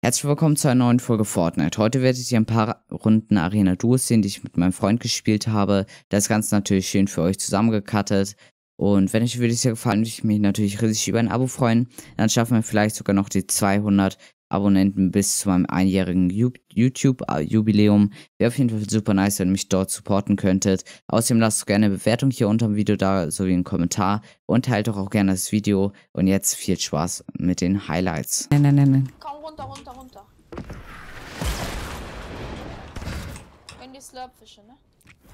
Herzlich willkommen zu einer neuen Folge Fortnite. Heute werde ich hier ein paar Runden Arena Duos sehen, die ich mit meinem Freund gespielt habe. Das Ganze natürlich schön für euch zusammengecuttet. Und wenn euch die Videos hier gefallen, würde ich mich natürlich riesig über ein Abo freuen. Dann schaffen wir vielleicht sogar noch die 200 Abonnenten bis zu meinem einjährigen YouTube-Jubiläum. Wäre auf jeden Fall super nice, wenn ihr mich dort supporten könntet. Außerdem lasst gerne eine Bewertung hier unter dem Video da, sowie einen Kommentar. Und teilt doch auch gerne das Video. Und jetzt viel Spaß mit den Highlights. Nein. Komm runter. Wenn die Slurpfische, ne?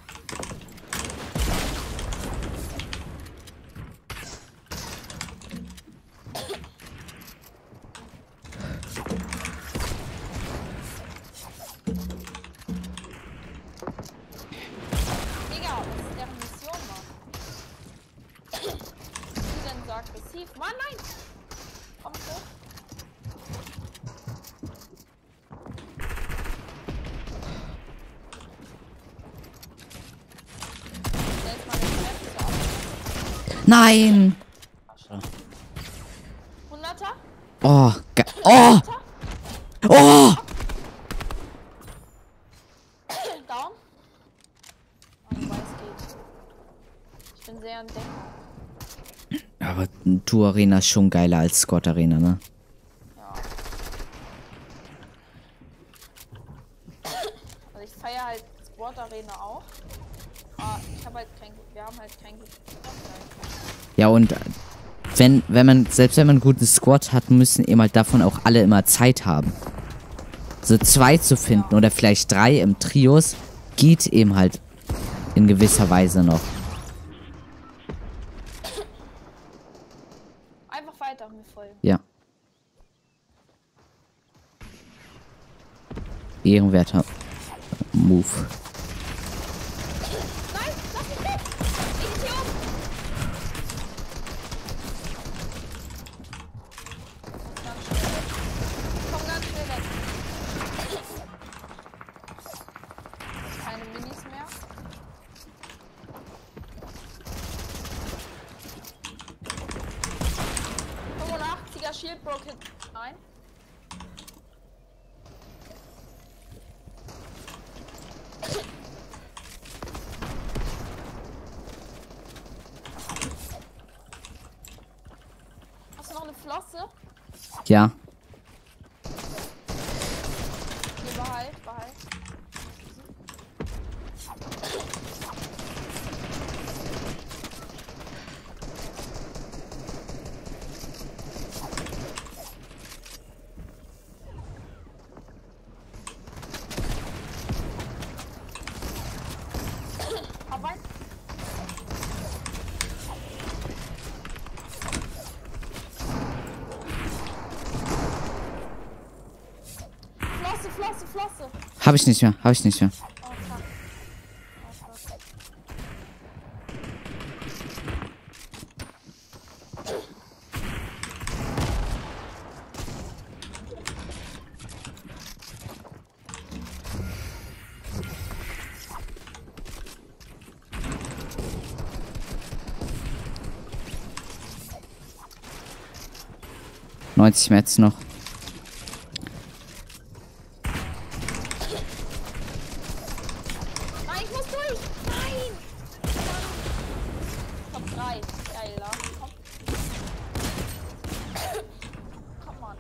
Digga, was ist deren Mission, Mann? Die sind so aggressiv. Mann, nein! Komm hoch. Nein! 100er? Oh, oh! Oh! Down? Oh, ich weiß, geht. Ich bin sehr am Denken. Aber Tour Arena ist schon geiler als Squad Arena, ne? Ja. Also ich feiere halt Sport Arena auch. Aber wir haben halt kein gutes Squad. Ja, und wenn man einen guten Squad hat, müssen eben halt davon auch alle immer Zeit haben. So 2 zu finden oder vielleicht 3 im Trios geht eben halt in gewisser Weise noch. Einfach weiter mir folgen. Ja. Ehrenwerter Move. Nein, lass mich weg! Idiot! Komm ganz schnell weg. Keine Minis mehr. Er Shield broke hit. Nein. Hast du noch eine Flosse? Ja. Okay, behalt. Arbeit. Flosse. Hab ich nicht mehr. Oh, fuck. Oh, 90 Metz noch. Nein, ich muss durch! Nein! Top 3. Geiler. Komm. Komm on.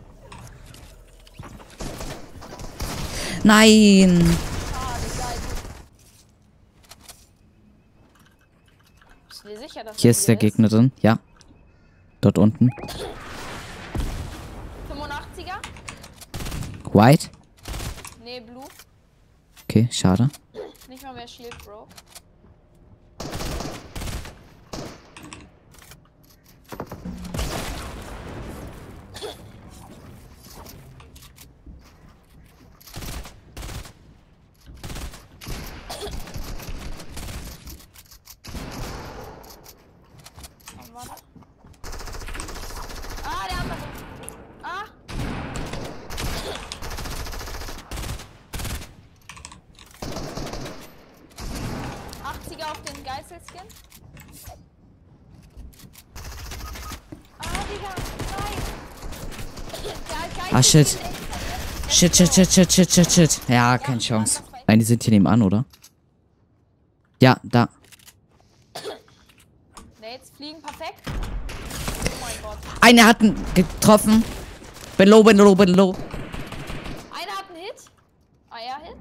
Nein! Schade, geil. Bist du dir sicher, dass Hier ist der Gegner drin. Ja. Dort unten. 85er? White? Nee, Blue. Okay, schade. Nicht mal mehr Shield, Bro. Ah, der andere. Ah. Auf den Geißelskin. Ah, Digga, nein. Der hat Ah, shit. Geißelskin echt verletzt. Shit, shit, shit, shit, shit, shit, shit. Ja, keine Chance. Nein, die sind hier nebenan, oder? Ja, da. Ne, jetzt fliegen perfekt. Oh mein Gott. Einer hat ihn getroffen. Bin low, bin low, bin low. Einer hat einen Hit. Ah ja, Hit.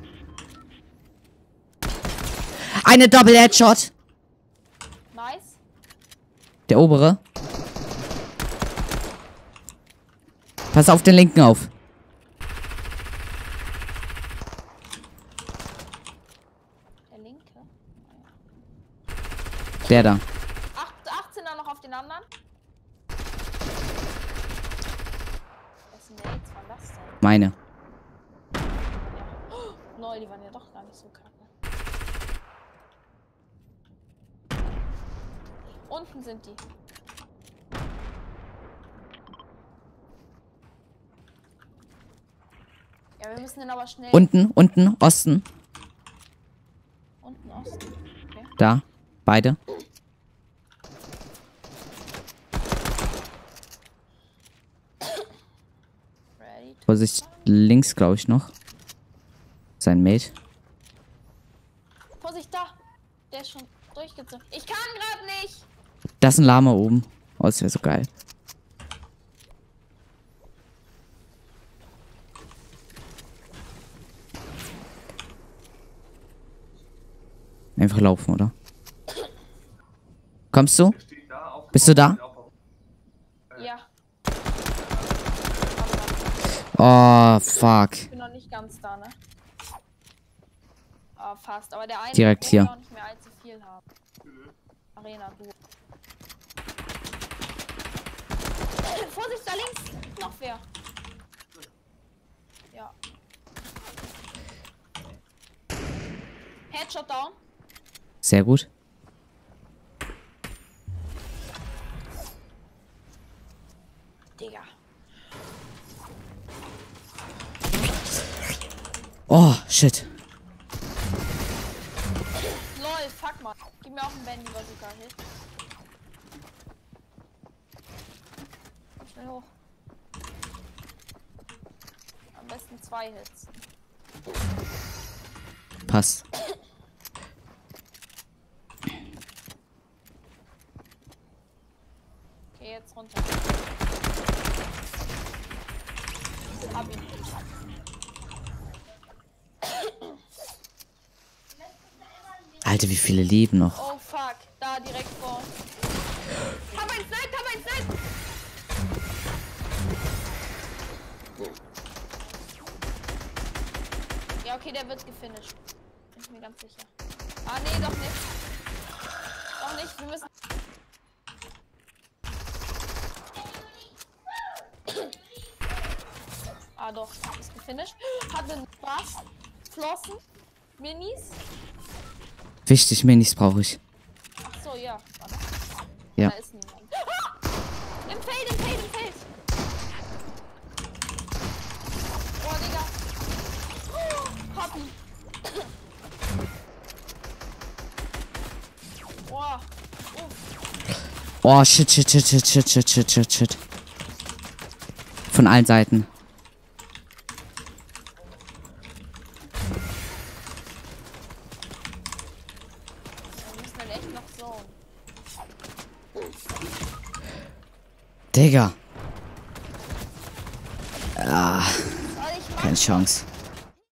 Eine Double Headshot. Nice. Der obere. Pass auf den linken auf. Der linke. Der da. 18er noch auf den anderen. Wessen Mates waren das denn? Meine. Oh, lol, die waren ja doch gar nicht so kacke. Unten sind die. Ja, wir müssen den aber schnell. Unten, Osten. Unten Osten. Okay. Da. Beide. Ready. Vorsicht, links, glaube ich, noch. Sein Mate. Vorsicht, da. Der ist schon durchgezogen. Ich kann gerade nicht. Das ist ein Lama oben. Oh, das wäre so geil. Einfach laufen, oder? Kommst du? Bist du da? Ja. Oh, fuck. Ich bin noch nicht ganz da, ne? Ah, fast. Aber der eine Direkt muss hier. auch nicht mehr allzu viel haben. Arena, du. Vorsicht, da links! Noch wer? Ja. Headshot down. Sehr gut. Digga. Oh, shit. Lol, fuck mal. Gib mir auch einen Bandy Bazooka Hit. Komm schnell hoch. Am besten 2 Hits. Passt. Okay, jetzt runter. Hab ihn. Alter, wie viele leben noch? Oh fuck, da direkt vor uns. Hab ein Snipe, hab ein Snipe! Ja, okay, der wird gefinisht. Bin ich mir ganz sicher. Ah, nee, doch nicht. Doch nicht, wir müssen. Ah, doch, ist gefinisht. Hat einen Spaß. Flossen. Minis. Wichtig, Minis brauche ich. Ach so, ja. Warte. Ja. Da ist niemand. Ah! Im Feld, im Feld, im Feld. Oh, Digga. Oh, hab ihn. Oh. Oh, shit, shit, shit, shit, shit, shit, shit, shit, shit. Von allen Seiten. Wir müssen halt echt noch so. Digga. Ah, Also ich mach keine Chance.